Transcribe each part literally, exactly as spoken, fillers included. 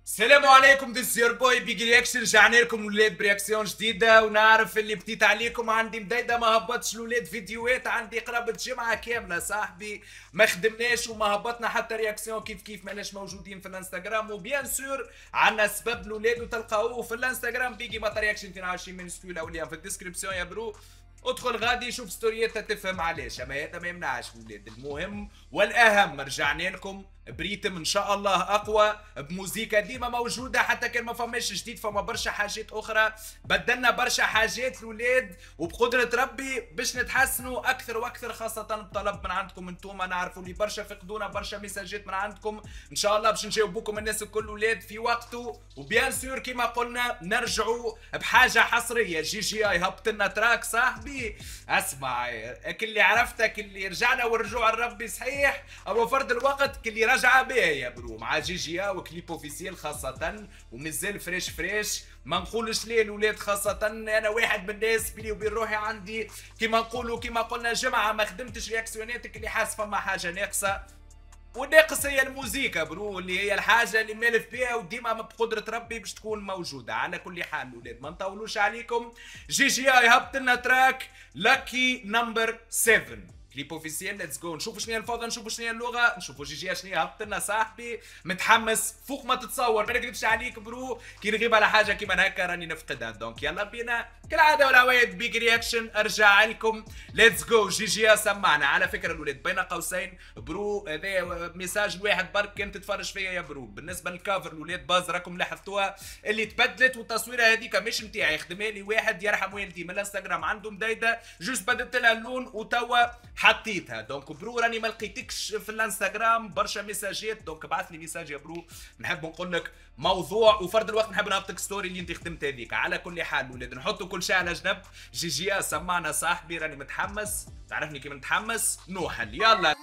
السلام عليكم، ديس يور بوي بيج رياكشن. رجعنا لكم ولاد برياكسيون جديده، ونعرف اللي بديت عليكم عندي مديده ما هبطش الولاد فيديوهات. عندي قرابه جمعه كامله صاحبي ما خدمناش وما هبطنا حتى رياكسيون. كيف كيف ماناش موجودين في الانستغرام، وبيان سور عندنا سبب الولاد وتلقاوه في الانستغرام بيجي ماتا رياكشن اثنين وعشرين من ستويل اولياء في الديسكريبسيون يا برو. ادخل غادي شوف ستورياتها تفهم علاش، اما هذا ما يمنعش ولاد. المهم والاهم رجعنا لكم بريتم ان شاء الله اقوى، بموزيكا ديما موجوده حتى كان ما فماش جديد. فما برشا حاجات اخرى بدلنا برشا حاجات الولاد، وبقدره ربي باش نتحسنوا اكثر واكثر، خاصه بطلب من عندكم انتم. نعرفوا اللي برشا فقدونا برشا ميساجات من عندكم، ان شاء الله باش نجاوبوكم الناس الكل ولاد في وقته. وبيان سور كيما قلنا نرجعوا بحاجه حصريه. جي جي اي هبط لنا تراك صاحبي. اسمع اللي عرفتك اللي رجعنا والرجوع لربي صحيح، اما فرد الوقت اللي رجع بها يا برو مع جي جي وكليب اوفيسيال خاصة، ومازال فريش فريش. ما نقولش ليه الولاد، خاصة انا واحد من الناس بيني وبين روحي عندي كيما نقولوا كيما قلنا جمعة ما خدمتش رياكسيوناتك، اللي حاسس فما حاجة ناقصة. والناقص هي الموسيقى برو، اللي هي الحاجة اللي مالف بها وديما بقدرة ربي باش تكون موجودة. على كل حال الولاد ما نطولوش عليكم. جي جي اي هبط لنا تراك لاكي نمبر سبعة كليب اوفيسيال. ليتس جو نشوفوا شنو هي الفوضى، نشوفوا شنو هي اللغه، نشوفوا جي جي شنو هي هبط لنا صاحبي. متحمس فوق ما تتصور، ما نكذبش عليك برو. كي نغيب على حاجه كيما هكا راني نفقدها. دونك يلا بينا كالعاده والعوايد بيج رياكشن ارجع لكم. ليتس جو. جي جي سمعنا. على فكره الولاد بين قوسين برو، هذا ميساج واحد برك كان تتفرج فيا يا برو. بالنسبه للكافر الولاد باز راكم لاحظتوها اللي تبدلت، والتصويره هذيك مش نتاعي، خدمها لي واحد يرحم والدي من الانستغرام عنده مديده، جوست بدلت لها اللون وتوا حطيتها. دونك برو راني ما لقيتكش في الانستغرام برشا ميساجات، دونك ابعث لي ميساج يا برو. نحب نقول لك موضوع، وفرد الوقت نحب نهبطك ستوري اللي انت خدمت هذيك. على كل حال ولاد نحطوا كل شيء على جنب. جي جي سمعنا صاحبي، راني متحمس. تعرفني كيف نتحمس. نوحل يلا.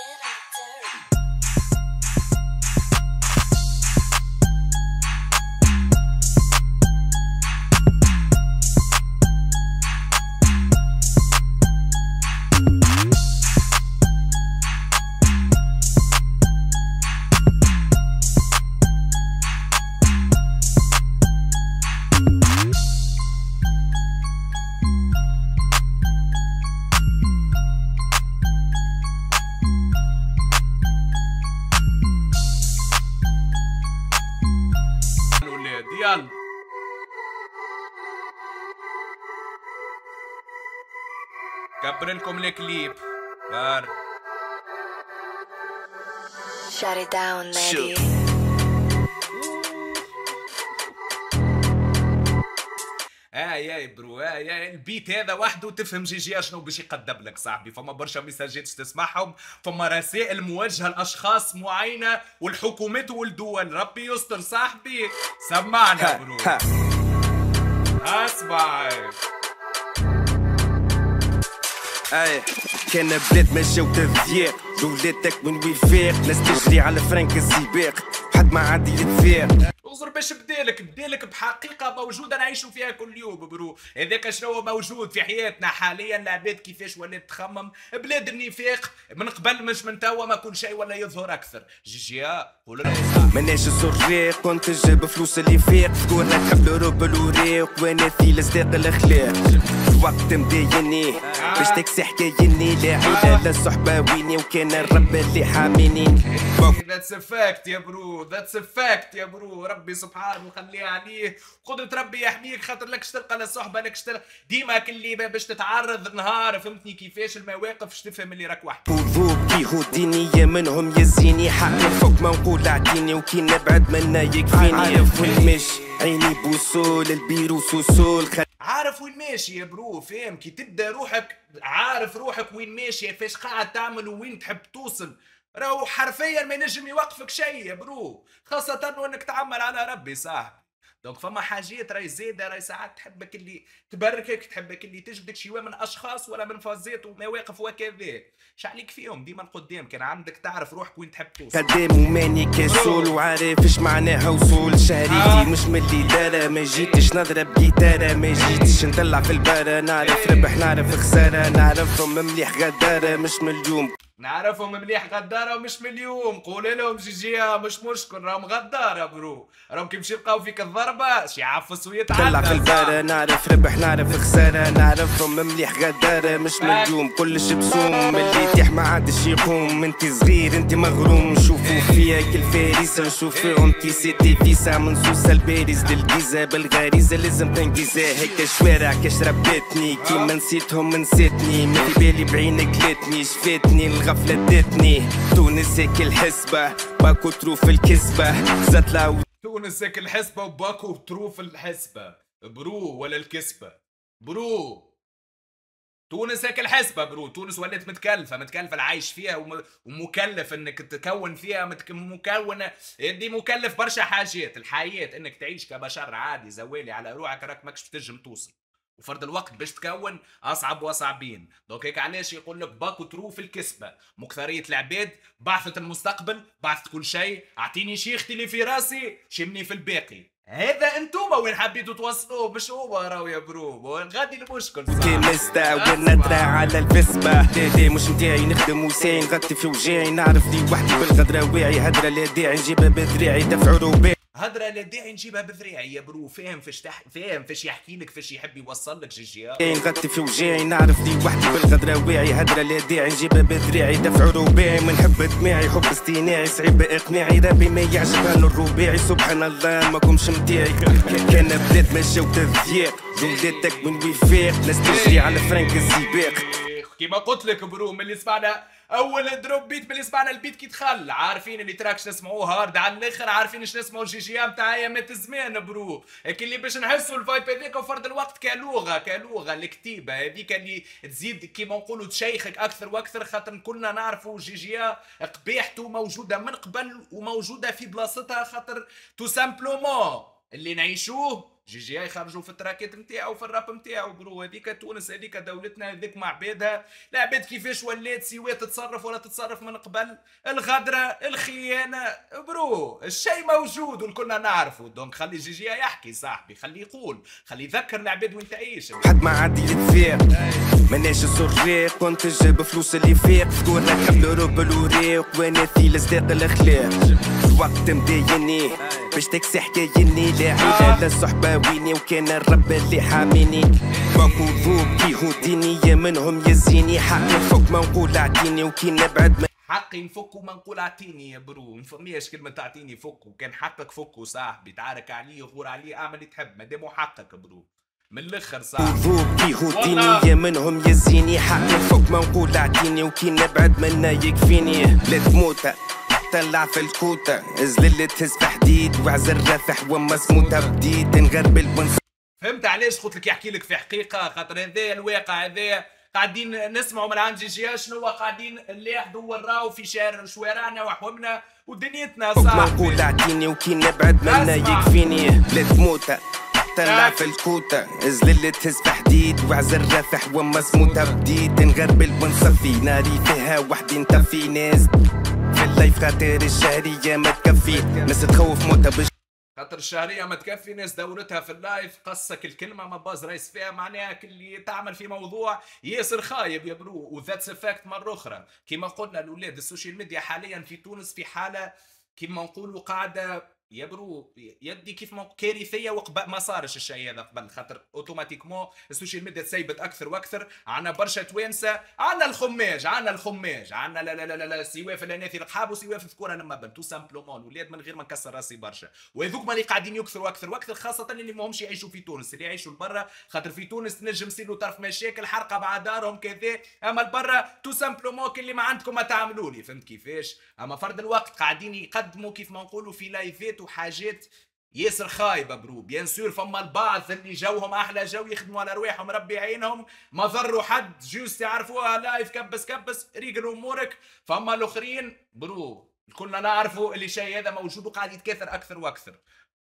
يلا كبر لكم الكليب بار. Shut it down, Maddie. اه يا برو، اه يا البيت هذا وحده تفهم جي جي شنو باش يقدم لك صاحبي. فما برشا ميساجات تسمعهم، فما رسائل موجهه لاشخاص معينه والحكومات والدول. ربي يستر صاحبي. سمعنا برو. اسمع. ايه كان بلاد ماشي وتفيق، دولتك من ويفيق، ناس تجري على فرنك السباق حد ما عاد يتفيق. انظر باش بدالك بدالك بحقيقه موجوده نعيشوا فيها كل يوم برو. هذاك شنو موجود في حياتنا حاليا. العباد كيفاش ولات تخمم، بلاد النفاق من قبل مش من توا، ما كل شيء ولا يظهر اكثر. جي جي قول له ماناش السريق، كنت نجيب فلوس اللي فيق، تقول تحب الأوروب الوريق وانا في لصداق الاخلاق. وقت مديني باش تكسي حكايني، لا عيلة لا صحبة ويني، وكان الرب اللي حاميني. ذاتس ا فاكت يا برو، ذاتس ا فاكت يا برو. ربي سبحانه وخليه عليه، قدرة ربي يحميك، خاطر لكش تلقى لا صحبة لكش تلقى ديما كل باش تتعرض نهار. فهمتني كيفاش المواقف باش تفهم اللي راك وحدك. وذوب يهوديني منهم يزيني، حق فوق ما نقول اعطيني، وكي نبعد منا يكفيني. عارف وين ماشي عيني بوصول البيرو سوسول. عارف وين ماشي يا برو، فاهم كي تبدا روحك عارف روحك وين ماشي، فاش قاعد تعمل وين تحب توصل. راهو حرفيا ما ينجم يوقفك شيء يا برو، خاصة وانك تعمل على ربي صاحبي. دونك فما حاجات راهي زاده، راهي ساعات تحبك اللي تبركك، تحبك اللي تجبدك شويه من اشخاص ولا من فازات ومواقف وكذا. اش عليك فيهم ديما القدام، كان عندك تعرف روحك وين تحب توصل. قدام وماني كسول وعارف اش معناها وصول. شهريتي مش من اللي دارة، ما جيتش نضرب جيتارة، ما جيتش نطلع في البارة. نعرف ربح نعرف خسارة، نعرفهم مليح غدارة مش من اليوم. نعرفهم مليح غدارة ومش من اليوم. قول لهم جيجيها مش مشكل، راهم غدارة برو، راهم كي يمشي يلقاو فيك الضربة شي يعفس ويتعدى. طلع في البارة نعرف ربح نعرف خسارة، نعرفهم مليح غدارة مش من اليوم. كلش بسوم اللي يتيح ما عادش يقوم. انت صغير انت مغروم، نشوفوا فيا كل فارس، نشوف انت سيتي فيسا من سوسة الباريس للجيزة. بالغريزة لازم تنجيزة، هيك شوارع كاش ربتني، كيما نسيتهم نسيتني. ما في بالي بعينك ليتني، شفاتني الغفلة دتني. تونس هيك الحسبة باكو تروف الكذبة زات لاو. تونس هيك الحسبة وباكو تروف الحسبة برو ولا الكسبة برو. تونس هيك الحسبة برو. تونس ولات متكلفة، متكلفة العيش فيها ومكلف انك تكون فيها متك... مكونة دي مكلف برشا حاجات. الحياة انك تعيش كبشر عادي زوالي على روحك، راك ماكش تنجم توصل، وفرد الوقت باش تكون اصعب واصعبين. دوك هيك علاش يقول لك باكو تروف الكسبه. مكثريه العباد بعثت المستقبل، بعثت كل شيء. اعطيني شيختي اللي في راسي، شمني في الباقي. هذا انتوما وين حبيتوا توصلوه، مش هو راهو يا برو. غادي المشكل كي نستعود نترى على الفسبة. ليه مش متاعي نخدم وساعي نغطي في وجاعي. نعرف لي وحدي بالغدرة واعي، هدرة لا داعي نجيبها بذراعي دفع رباعي. هدرة لا داعي نجيبها بذراعي يا برو. فاهم فاش تح... فاهم فاش يحكي لك، فاش يحب يوصل لك جيجيا. نغطي في وجاعي نعرف لي وحدي بالغدرة واعي، هدرة لا داعي نجيبها بذراعي دفع رباعي. منحب دماعي حب اصطناعي، صعيب اقناعي، ربي ما يعجبها الرباعي. سبحان الله ماكمش متاعي. كان بلاد ما جاو تذياق، جولدتك من وفاق، ناس تجري على فرنك السباق. كيما قلت لك برو، من اللي سمعنا اول دروب بيت، من اللي سمعنا البيت كي دخل عارفين اللي تراكش نسمعوه هارد على الاخر، عارفين اش نسمعوا الجيجيا نتاع ايامات الزمان برو. هيك اللي باش نحسوا الفايب هذاك وفرد الوقت كلغه كلغه الكتيبه هذيك اللي تزيد كيما نقولوا تشيخك اكثر واكثر، خاطر كلنا نعرفوا جيجيا قبيحته موجوده من قبل وموجوده في بلاصتها، خاطر تو سامبلومون اللي نعيشوه جيجيا يخرجوا في التراكات نتاعو في الراب نتاعو برو. هذيك تونس، هذيك دولتنا، هذيك مع عبادها. العباد كيفاش ولات سواء تتصرف ولا تتصرف من قبل، الغدره الخيانه برو، الشيء موجود والكلنا نعرفه. دونك خلي جيجيا يحكي صاحبي، خلي يقول، خلي يذكر العباد وين تعيش. حد ما عاد يتفاق مناش السريق، كنت جاب فلوس اللي فيق. تقول لك حب الروب الوريق وانا في الاصداق الاخلاق. الوقت مدايني باش تكسي حكايني، لا عيلة لا صحبة ويني، وكان الرب اللي حاميني. باكو ذوب كي هوديني منهم يزيني، حقي فوق ما نقول اعطيني وكي نبعد من حقي نفك وما نقول اعطيني يا برو. مفهميش كلمة تعطيني فك، وكان حقك فك صاحبي. تعارك عليه غور عليه اعمل اللي تحب مادامو حقك برو. من الاخر صاحبي ذوب كي هوديني منهم يزيني، حقي فوق ما نقول اعطيني وكي نبعد منا يكفيني. لا تموت طلع في الكوتة، ازلل تهز في حديد وعزر رافح وما سموتها بديد نغربل ونس. فهمت علاش قلت لك يحكي لك في حقيقة، خاطر هذا الواقع هذا قاعدين نسمعوا من عند جيجيا شنو قاعدين نلاحظوا ونراو في شارع شوارعنا وحومنا ودنيتنا صح. ما نقول اعطيني وكي نبعد منا يكفيني. لا تموت طلع في الكوتة، ازلل تهز في حديد وعزر رافح وما سموتها بديد نغربل ونصفي. ناري فيها وحدي نطفي ناس في اللايف، خاطر الشهرية ما تكفي، ناس تخوف موتها بش خاطر الشهرية ما تكفي، ناس دورتها في اللايف. قصك الكلمة ما باز رايس فيها، معناها اللي تعمل في موضوع ياسر خايب يا برو. وذاتس افاكت مرة أخرى كيما قلنا الأولاد السوشيال ميديا حاليا في تونس في حالة كيما نقولوا قاعدة يا برو يدي كيف ما كارثيه. وقبل ما صارش الشيء هذا قبل، خاطر اوتوماتيكمون السوشيال ميديا تسيبت اكثر واكثر. عنا برشا توانسه، عنا الخماج، عنا الخماج، عنا لا لا لا لا سواف الاناثي القحاب وسواف الذكوره لما بن تو سامبلومون الولاد من غير ما نكسر راسي برشا. وهذوك ما اللي قاعدين يكثروا اكثر واكثر، خاصه اللي ماهمش يعيشوا في تونس، اللي يعيشوا لبرا. خاطر في تونس تنجم يصيروا طرف مشاكل حرقه مع دارهم كذا، اما لبرا تو سامبلومون اللي ما عندكم ما تعملوا لي. فهمت كيفاش؟ اما فرد الوقت قاعدين يقدموا كيف ما نقولوا في لايفات وحاجات ياسر خايبه برو. بيان سور فما البعض اللي جوهم احلى جو يخدموا على رواحهم ربي يعينهم، ما ضروا حد، جوست يعرفوها لايف كبس كبس ريقل امورك. فما الاخرين برو كلنا نعرفوا اللي شيء هذا موجود وقاعد يتكاثر اكثر واكثر.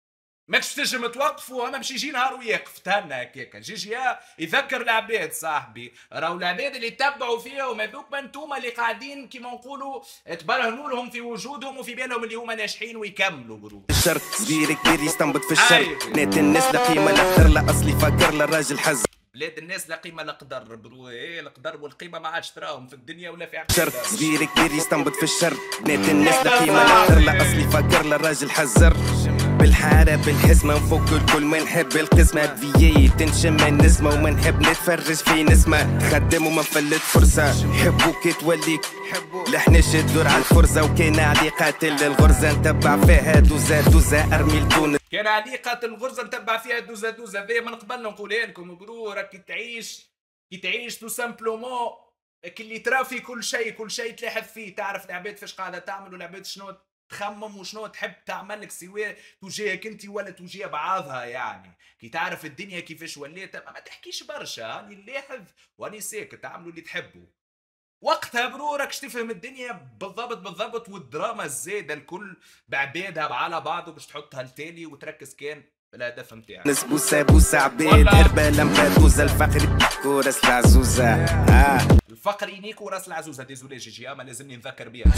ماكش تنجم توقفوا، اما باش يجي نهار ويقف تهنى هكاك. جي جي يذكر العباد صاحبي، راهو العباد اللي يتبعوا فيهم هذوك انتوما اللي قاعدين كيما نقولوا تبرهنوا لهم في وجودهم وفي بالهم اللي هما ناجحين ويكملوا برو. الشر صغير كبير يستنبط في الشر، بنات الناس لا قيمه لا قدر لا اصلي فكر لا راجل حز. بلاد الناس لا قيمه لا قدر برو، ايه القدر والقيمه ما عادش تراهم في الدنيا ولا في عباد. شر صغير كبير يستنبط في الشر، بنات الناس لا قيمه لا قدر لا اصلي فكر لا راجل حزر. بالحارة بالحزمة نفك الكل ما نحب القسمة بيي تنشم النسمة وما نحب نتفرج في نسمة تخدم وما نفلت فرصة حبوك توليك لحناش تدور على الفرصة وكان علي قاتل الغرزة نتبع فيها دوزة دوزة ارمي لتونس. كان علي قاتل الغرزة نتبع فيها دوزة دوزة ذي من قبل نقولها لكم برو. راك تعيش كي تعيش تو سامبلومون كي ترى في كل شيء كل شيء تلاحظ فيه، تعرف العباد فاش قاعدة تعمل والعباد شنو تخمم وشنو تحب تعمل لك سواء توجيهك انت ولا توجيه بعضها. يعني كي تعرف الدنيا كيفاش ولات ما تحكيش برشا، راني نلاحظ واني ساكت، تعملوا اللي تحبوا. وقتها برو راكش تفهم الدنيا بالضبط بالضبط، والدراما الزايده الكل بعبادها على بعض باش تحطها لتالي وتركز كان بالهدف نتاعك. ناس بوسه بوسه عباد هربه لمبه دوزه الفقر كورس العزوزه. آه. الفقر ينيك وراس العزوزه. ديزولي جي جي ما لازمني نذكر بيها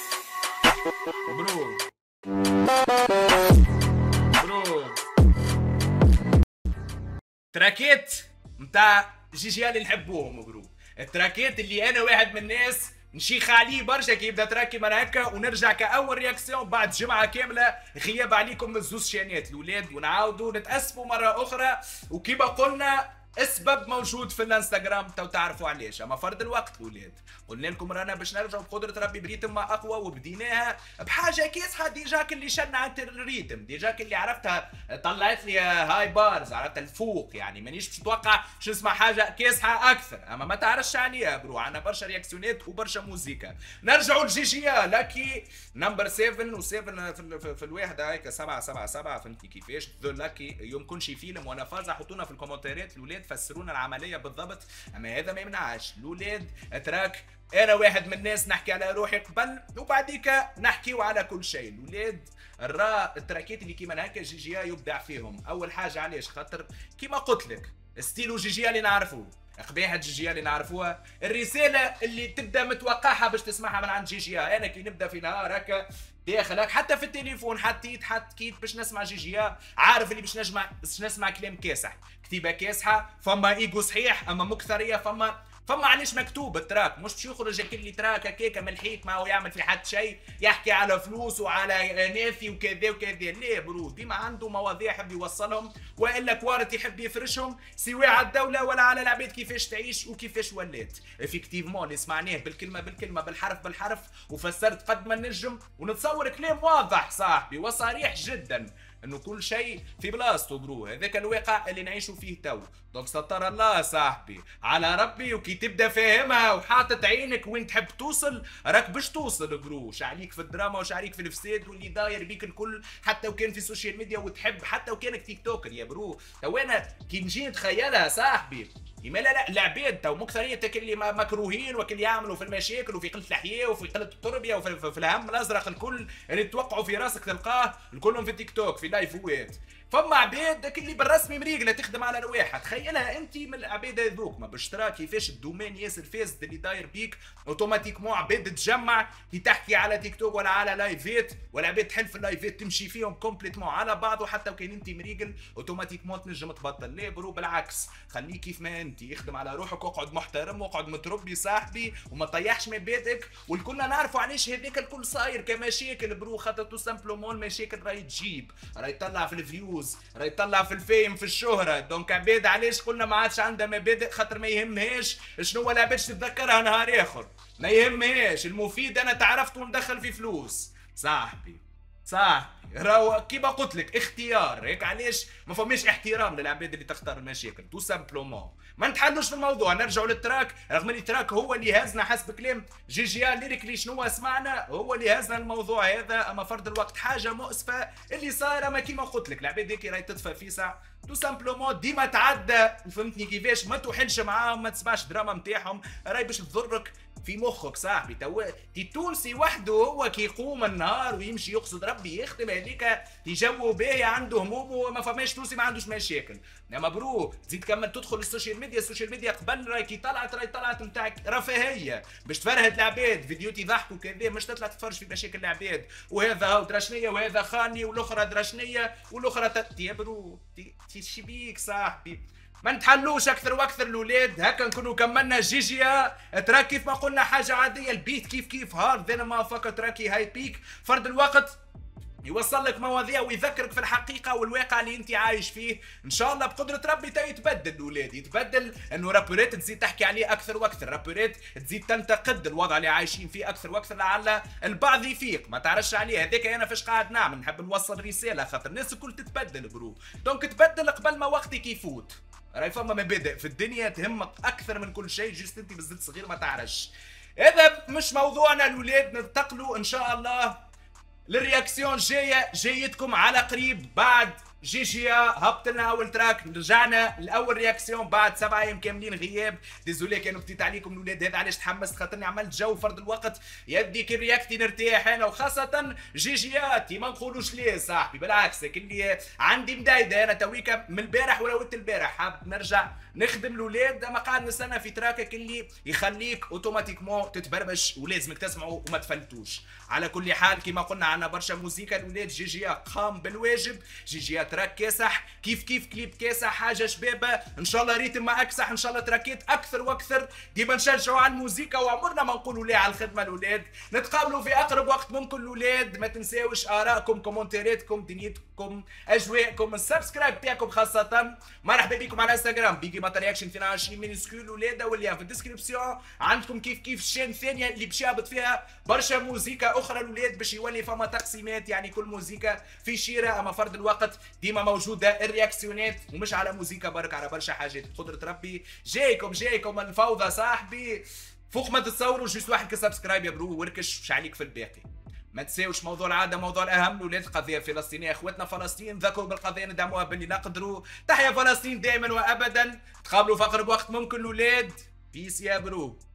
برو. برو تراكيت متاع جي جي اللي نحبوهم برو، التراكيت اللي انا واحد من الناس نشيخ عليه برشا كي يبدا تراكي من هكا ونرجع كاول رياكسيون بعد جمعه كامله غياب عليكم من زوز شانات الاولاد، ونعاودوا نتاسفوا مره اخرى. وكيما قلنا السبب موجود في الانستغرام تو تعرفوا علاش، اما فرد الوقت الاولاد قلنا لكم رانا باش نرجعوا بقدره ربي بريتم ما اقوى، وبديناها بحاجه كيسها ديجاك اللي شنعت الريتم، ديجاك اللي عرفتها طلعت لي هاي بارز عرفتها الفوق. يعني مانيش باش نتوقع شو اسمها حاجه كيسها اكثر، اما ما تعرفش عليها برو. عندنا برشا رياكسيونات وبرشا موزيكا. نرجعوا لجي جي لاكي نمبر سبعة و7 في, في, في الواحده هيك سبعة سبعة سبعة فهمتي كيفاش ذو لاكي. يمكن شي فيلم وانا فازع حطونا في الكومنتات الاولاد فسرونا العمليه بالضبط، اما هذا ما يمنعش الاولاد تراك. انا واحد من الناس نحكي على روحي قبل وبعديك نحكيو على كل شيء الاولاد. الرا التراكيت اللي كيما هكا جي جي يبدع فيهم. اول حاجه علاش خاطر كيما قلت لك ستيلو جي جي اللي نعرفوه، قبيحه جي جي اللي نعرفوها، الرساله اللي تبدا متوقعها باش تسمعها من عند جي جي. انا كي نبدا في نهار هكا داخل هكا حتى في التليفون حطيت حطيت باش نسمع جي جي عارف اللي باش نجمع باش نسمع كلام كاسح، كتيبه كاسحه، فما ايجو صحيح اما مكثريه، فما فما علاش مكتوب التراك مش باش يخرج كل تراك هكاك من الحيط ما هو يعمل في حد شيء يحكي على فلوس وعلى نافي وكذا وكذا. لا برو ديما عنده مواضيع يحب يوصلهم، والا كوارت يحب يفرشهم سواء على الدوله ولا على العباد كيفاش تعيش وكيفاش ولات. افكتيفمون اللي سمعناه بالكلمه بالكلمه بالحرف بالحرف وفسرت قد ما نجم، ونتصور كلام واضح صاحبي وصريح جدا انه كل شيء في بلاصتو برو. هذاك الواقع اللي نعيشوا فيه تو. دونك ستر الله صاحبي على ربي، وكي تبدا فاهمها وحاطط عينك وين تحب توصل راك باش توصل برو. وش عليك في الدراما وش عليك في الفساد واللي داير بيك الكل، حتى وكان في السوشيال ميديا وتحب، حتى وكانك تيك توكر يا برو. تو انا كي نجي نتخيلها صاحبي يما لا لا العباد تو مكثريه اللي مكروهين وكل يعملوا في المشاكل وفي قله الاحياء وفي قله التربيه وفي في الهم الازرق الكل اللي توقعوا في راسك تلقاه الكلهم في تيك توك في لايفوات. فما عباد داك اللي بالرسمي مريقله تخدم على رواحها. تخيلها انت من العباد هذوك ما باش ترى كيفاش الدومين ياسر فاسد اللي داير بيك اوتوماتيكمون عباد تجمع كي تحكي على تيك توك ولا على لايفات، والعباد تحل في اللايفات تمشي فيهم كومبليتمون على بعض، وحتى وكان انت مريقل اوتوماتيكمون تنجم تبطل. لا برو بالعكس خليك كيف ما انت، اخدم على روحك واقعد محترم واقعد متربي صاحبي وما طيحش مبادئك. والكلنا نعرفوا علاش هذاك الكل صاير كمشاكل برو، خاطر تو سامبلومون المشاكل راهي تجيب راهي تطلع في الفيوز راهي يطلع في الفيم في الشهره. دونك عباد علاش قلنا ما عادش عندها مبادئ؟ خاطر ما يهمهاش شنو العباد تتذكرها نهار اخر، ما يهمهاش المفيد انا تعرفت وندخل في فلوس صاحبي. صاحبي راهو كيما قلت لك اختيار، هيك علاش ما فماش احترام للعباد اللي تختار المشاكل تو سامبلومون. ما نتحلوش في الموضوع، نرجعوا للتراك رغم اللي التراك هو اللي هازنا حسب كلام جي جي ليريكلي شنو سمعنا هو اللي هازنا الموضوع هذا. اما فرد الوقت حاجه مؤسفه اللي صايره، ما كيما قلت لك العباد هيك راهي تدفى فيسع تو سامبلومون ديما تعدى. فهمتني كيفاش؟ ما تحلش معاهم، ما تسمعش دراما نتاعهم، راهي باش تضرك في مخك صاحبي. تو تي تونسي وحده هو كي يقوم النهار ويمشي يقصد ربي يخدم هذيك في جو باهي عنده هموم وما فماش تونسي ما عندوش مشاكل. انما برو تزيد كمل تدخل السوشيال ميديا، السوشيال ميديا قبل راهي كي طلعت راهي طلعت نتاع رفاهيه باش تفرهد العباد، فيديوهات يضحكوا كذا، مش تطلع تتفرج في مشاكل العباد، وهذا هاو درشنيه وهذا خاني والاخرى درشنيه والاخرى تت... يا برو تي شبيك صاحبي. ما نتحلوش اكثر واكثر الاولاد، هكا نكونوا كملنا جيجيا. ترى كيف ما قلنا حاجه عاديه، البيت كيف كيف هارد ذن ما فقط تراكي هاي بيك. فرد الوقت يوصل لك مواضيع ويذكرك في الحقيقه والواقع اللي انت عايش فيه. ان شاء الله بقدره ربي تا يتبدل الاولاد، يتبدل انه رابورات تزيد تحكي عليه اكثر واكثر، رابورات تزيد تنتقد الوضع اللي عايشين فيه اكثر واكثر، لعل البعض يفيق ما تعرفش عليه. هذاك انا فاش قاعد نعمل، نحب نوصل رساله خاطر الناس الكل تتبدل برو، دونك تبدل قبل ما وقتك يفوت. راهي فما مبادئ في الدنيا تهمك اكثر من كل شيء، جست انت بالزيت صغير ما تعرفش. هذا مش موضوعنا الاولاد، ننتقلوا ان شاء الله للرياكسيون جايه جايتكم على قريب. بعد جيجيا هبط لنا اول تراك، رجعنا لاول رياكسيون بعد سبعة ايام كاملين غياب. ديزولي كانوا بديت عليكم الاولاد، هذا علاش تحمست خاطرني عملت جو فرد الوقت يدي كي رياكتي نرتاح انا، وخاصه جيجياتي ما نقولوش ليه صاحبي، بالعكس اللي عندي مدايده انا تويكا من البارح وراوت البارح حاب نرجع نخدم الاولاد، اما قاعد نستنى في تراكك اللي يخليك اوتوماتيكمون تتبربش ولازمك تسمعوا وما تفلتوش. على كل حال كما قلنا عندنا برشا موسيقى الاولاد، جيجيا قام بالواجب، جيجيا تراك كاسح كيف كيف كليب كاسح حاجه شبابه، ان شاء الله ريتم ما اكسح، ان شاء الله تراكيت اكثر واكثر. ديما نشجعوا على الموسيقى وعمرنا ما نقولوا لا على الخدمه الاولاد. نتقابلوا في اقرب وقت ممكن الاولاد، ما تنساوش ارائكم كومنتيراتكم دنيتكم اجواءكم السبسكرايب تاعكم خاصه. مرحبا بكم على انستغرام بيجي ماتا رياكشن اثنين وعشرين مينيسكول الاولاد، واللي في الديسكريبسيون عندكم كيف كيف الشين الثانيه اللي باش يهبط فيها برشا موسيقى اخرى الاولاد، باش يولي فما تقسيمات يعني كل موسيقى في شيره. اما فرد الوقت ديما موجوده الرياكسيونات، ومش على موسيقى برك، على برشا حاجات بقدره ربي. جايكم جايكم الفوضى صاحبي، فوق ما تتصوروا جيست واحد كسبسكرايب يا برو وركش مش عليك في الباقي. ما تنساوش موضوع العاده، موضوع الاهم الاولاد، القضيه الفلسطينيه، اخوتنا فلسطين ذكروا بالقضيه ندعموها باللي نقدروا. تحيا فلسطين دائما وابدا، تقابلوا في اقرب وقت ممكن الاولاد، بيس يا برو.